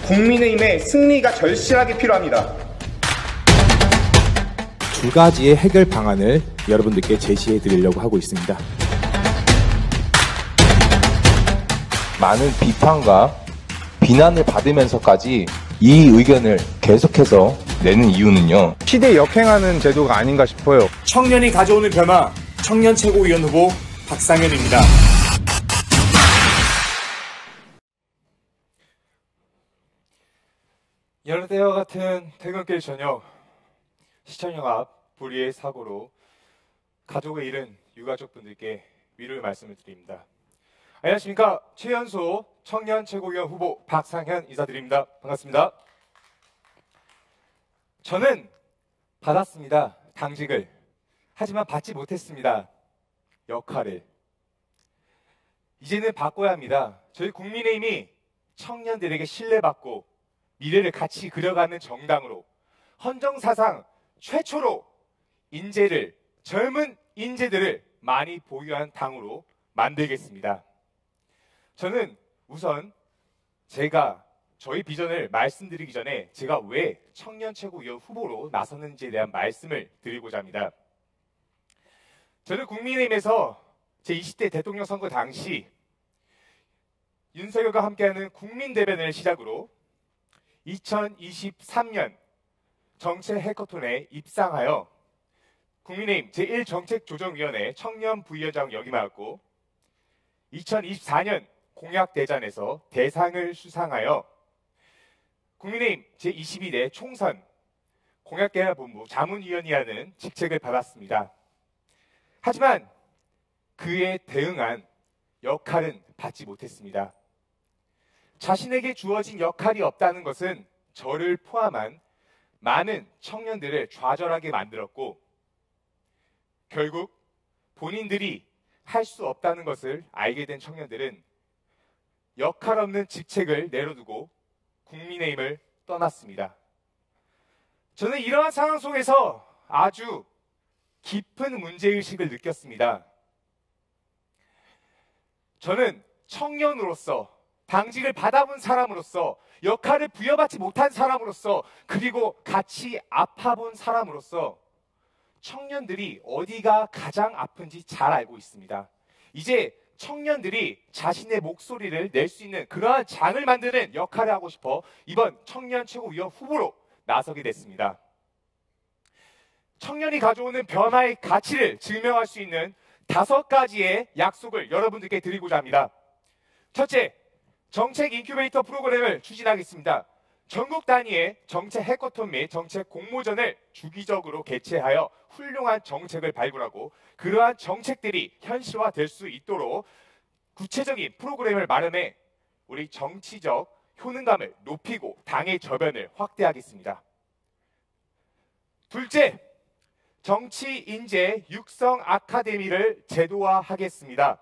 국민의힘의 승리가 절실하게 필요합니다. 두 가지의 해결 방안을 여러분들께 제시해 드리려고 하고 있습니다. 많은 비판과 비난을 받으면서까지 이 의견을 계속해서 내는 이유는요. 시대에 역행하는 제도가 아닌가 싶어요. 청년이 가져오는 변화, 청년 최고위원 후보 박상현입니다. 여느 때와 같은 퇴근길 저녁, 시청역 앞 불의의 사고로 가족을 잃은 유가족분들께 위로의 말씀을 드립니다. 안녕하십니까. 최연소 청년 최고위원 후보 박상현 인사드립니다. 반갑습니다. 저는 받았습니다. 당직을. 하지만 받지 못했습니다. 역할을. 이제는 바꿔야 합니다. 저희 국민의힘이 청년들에게 신뢰받고 미래를 같이 그려가는 정당으로 헌정사상 최초로 인재를, 젊은 인재들을 많이 보유한 당으로 만들겠습니다. 저는 우선 저희 비전을 말씀드리기 전에 제가 왜 청년 최고위원 후보로 나섰는지에 대한 말씀을 드리고자 합니다. 저는 국민의힘에서 제 20대 대통령 선거 당시 윤석열과 함께하는 국민대변을 시작으로 2023년 정책 해커톤에 입상하여 국민의힘 제1정책조정위원회 청년 부위원장 역임하였고 2024년 공약대전에서 대상을 수상하여 국민의힘 제22대 총선 공약개발본부 자문위원이라는 직책을 받았습니다. 하지만 그에 대응한 역할은 받지 못했습니다. 자신에게 주어진 역할이 없다는 것은 저를 포함한 많은 청년들을 좌절하게 만들었고 결국 본인들이 할 수 없다는 것을 알게 된 청년들은 역할 없는 직책을 내려두고 국민의힘을 떠났습니다. 저는 이러한 상황 속에서 아주 깊은 문제의식을 느꼈습니다. 저는 청년으로서 당직을 받아본 사람으로서 역할을 부여받지 못한 사람으로서 그리고 같이 아파본 사람으로서 청년들이 어디가 가장 아픈지 잘 알고 있습니다. 이제 청년들이 자신의 목소리를 낼 수 있는 그러한 장을 만드는 역할을 하고 싶어 이번 청년 최고위원 후보로 나서게 됐습니다. 청년이 가져오는 변화의 가치를 증명할 수 있는 5가지의 약속을 여러분들께 드리고자 합니다. 첫째, 정책 인큐베이터 프로그램을 추진하겠습니다. 전국 단위의 정책 해커톤 및 정책 공모전을 주기적으로 개최하여 훌륭한 정책을 발굴하고 그러한 정책들이 현실화될 수 있도록 구체적인 프로그램을 마련해 우리 정치적 효능감을 높이고 당의 저변을 확대하겠습니다. 둘째, 정치 인재 육성 아카데미를 제도화하겠습니다.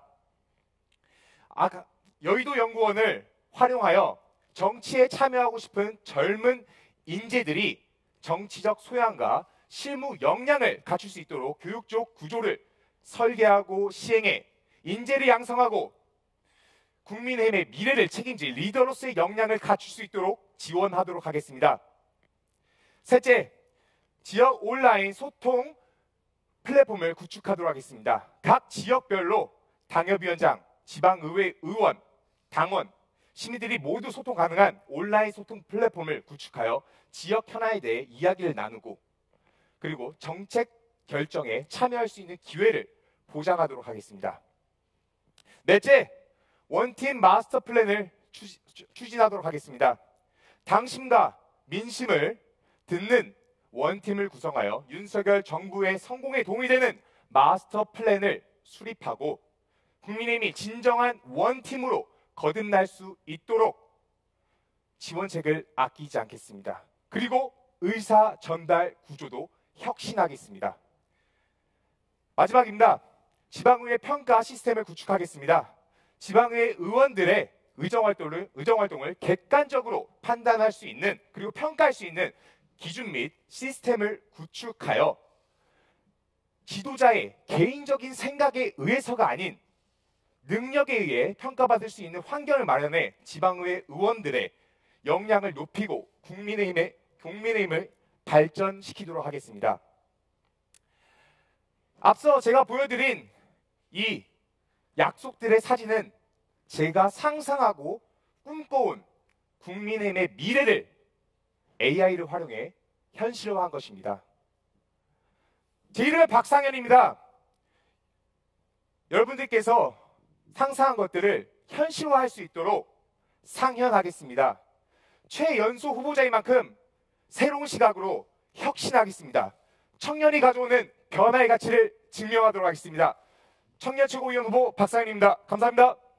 여의도 연구원을 활용하여 정치에 참여하고 싶은 젊은 인재들이 정치적 소양과 실무 역량을 갖출 수 있도록 교육적 구조를 설계하고 시행해 인재를 양성하고 국민의힘의 미래를 책임질 리더로서의 역량을 갖출 수 있도록 지원하도록 하겠습니다. 셋째, 지역 온라인 소통 플랫폼을 구축하도록 하겠습니다. 각 지역별로 당협위원장, 지방의회 의원, 당원, 시민들이 모두 소통 가능한 온라인 소통 플랫폼을 구축하여 지역 현안에 대해 이야기를 나누고 그리고 정책 결정에 참여할 수 있는 기회를 보장하도록 하겠습니다. 넷째, 원팀 마스터 플랜을 추진하도록 하겠습니다. 당심과 민심을 듣는 원팀을 구성하여 윤석열 정부의 성공에 도움이 되는 마스터 플랜을 수립하고 국민의힘이 진정한 원팀으로 거듭날 수 있도록 지원책을 아끼지 않겠습니다. 그리고 의사 전달 구조도 혁신하겠습니다. 마지막입니다. 지방의회 평가 시스템을 구축하겠습니다. 지방의회 의원들의 의정활동을 객관적으로 판단할 수 있는 그리고 평가할 수 있는 기준 및 시스템을 구축하여 지도자의 개인적인 생각에 의해서가 아닌 능력에 의해 평가받을 수 있는 환경을 마련해 지방의회 의원들의 역량을 높이고 국민의힘을 발전시키도록 하겠습니다. 앞서 제가 보여드린 이 약속들의 사진은 제가 상상하고 꿈꿔온 국민의힘의 미래를 AI를 활용해 현실화한 것입니다. 제 이름은 박상현입니다. 여러분들께서 상상한 것들을 현실화할 수 있도록 상현하겠습니다. 최연소 후보자인 만큼 새로운 시각으로 혁신하겠습니다. 청년이 가져오는 변화의 가치를 증명하도록 하겠습니다. 청년 최고위원 후보 박상현입니다. 감사합니다.